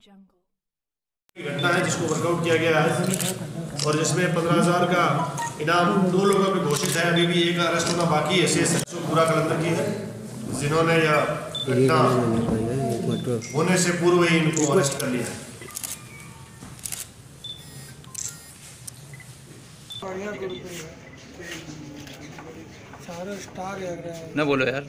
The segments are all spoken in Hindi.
घटना है जिसको वर्कआउट किया गया है और जिसमें 15,000 का इनाम 2 लोगों पे घोषित है। अभी भी एक अरेस्ट होना बाकी है। शेष पूरा कलंदर की है जिन्होंने यह घटना होने से पूर्व ही इनको अरेस्ट कर लिया है। ना बोलो यार।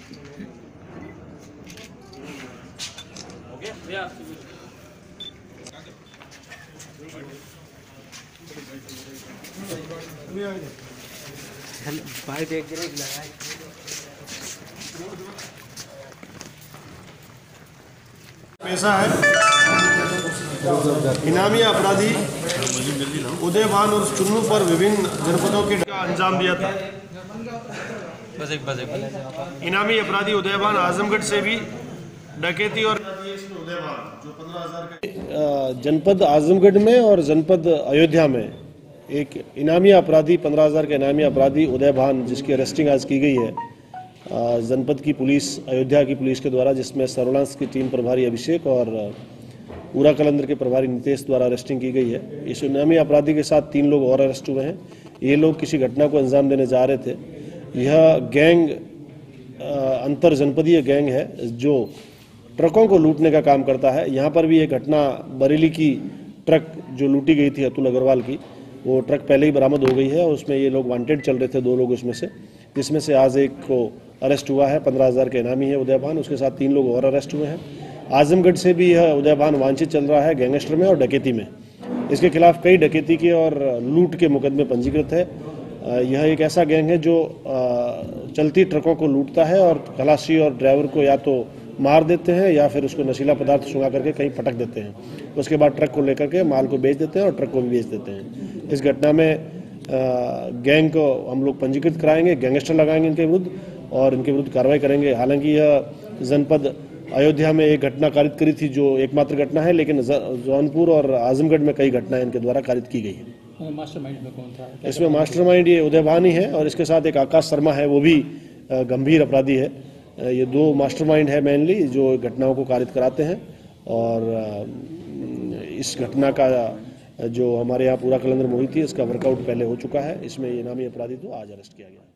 पेशा है इनामी अपराधी उदयभान और चुन्नू पर विभिन्न जनपदों के का अंजाम दिया था। बस एक इनामी अपराधी उदयभान आजमगढ़ से भी डकैती और उदयभान जो 15,000 का जनपद आजमगढ़ में और जनपद अयोध्या में एक इनामी अपराधी 15,000 के इनामी अपराधी उदयभान जिसकी अरेस्टिंग आज की गई है जनपद की पुलिस अयोध्या की पुलिस के द्वारा, जिसमें सर्विलांस की टीम प्रभारी अभिषेक और पूरा कलंदर के प्रभारी नितेश द्वारा अरेस्टिंग की गई है। इस इनामी अपराधी के साथ 3 लोग और अरेस्ट हुए हैं। ये लोग किसी घटना को अंजाम देने जा रहे थे। यह गैंग अंतर जनपदीय गैंग है जो ट्रकों को लूटने का काम करता है। यहाँ पर भी एक घटना बरेली की ट्रक जो लूटी गई थी अतुल अग्रवाल की, वो ट्रक पहले ही बरामद हो गई है और उसमें ये लोग वांटेड चल रहे थे 2 लोग उसमें से, जिसमें से आज एक को अरेस्ट हुआ है। 15,000 के इनामी है उदयभान, उसके साथ 3 लोग और अरेस्ट हुए हैं। आजमगढ़ से भी यह उदयभान वांछित चल रहा है गैंगस्टर में और डकैती में। इसके खिलाफ कई डकैती के और लूट के मुकदमे पंजीकृत है। यह एक ऐसा गैंग है जो चलती ट्रकों को लूटता है और खलासी और ड्राइवर को या तो मार देते हैं या फिर उसको नशीला पदार्थ सुंघा करके कहीं पटक देते हैं। उसके बाद ट्रक को लेकर के माल को बेच देते हैं और ट्रक को भी बेच देते हैं। इस घटना में गैंग को हम लोग पंजीकृत कराएंगे, गैंगस्टर लगाएंगे इनके विरुद्ध और इनके विरुद्ध कार्रवाई करेंगे। हालांकि यह जनपद अयोध्या में एक घटना कारित करी थी जो एकमात्र घटना है, लेकिन जौनपुर और आजमगढ़ में कई घटनाएं इनके द्वारा कारित की गई है। मास्टरमाइंड में कौन था? इसमें मास्टरमाइंड ये उदयभान ही है और इसके साथ एक आकाश शर्मा है, वो भी गंभीर अपराधी है। ये 2 मास्टरमाइंड है मेनली जो घटनाओं को कारित कराते हैं। और इस घटना का जो हमारे यहाँ पूरा कलंदर मुहित थी इसका वर्कआउट पहले हो चुका है। इसमें इनामी अपराधी तो आज अरेस्ट किया गया।